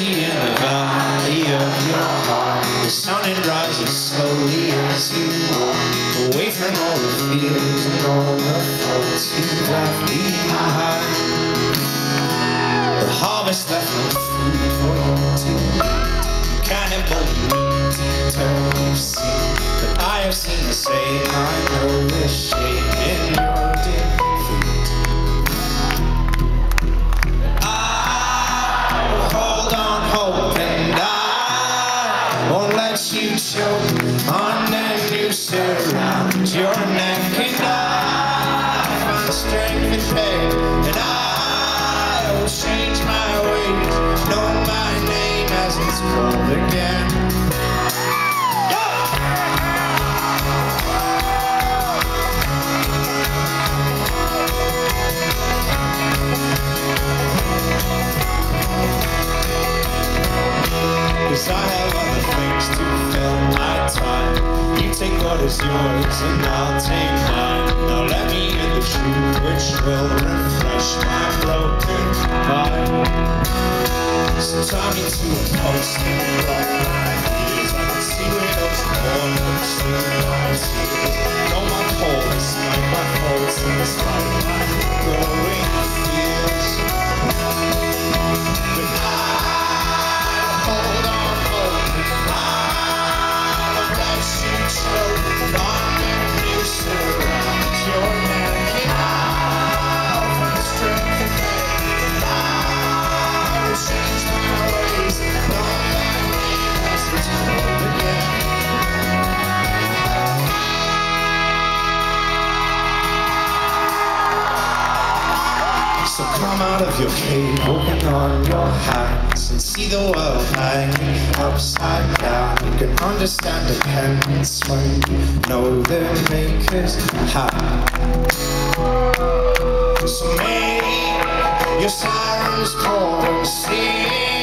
see in the valley of your heart. The sun it rises slowly as you walk away from all the fears and all the thoughts you've left behind. The harvest left no food for you to eat. Cannibal meat till you've seen. But I have seen the same. I know the shame in your defeat. You choke on and you surround your neck, and I find strength in pain, and I will change my ways, know my name as it's called again. Cause I have other things to fill my time. You take what is yours and I'll take mine. Now let me in the truth which will refresh my broken mind. So tie me to a post and block my ears. I can see where those corners through my tears. Know my pulse, find my pulse in this light, my growing fears. But I hold on. So come out of your cave, open on your hands, and see the world hanging upside down. You can understand dependence when you know the maker's hand. So make your sirens call and sing.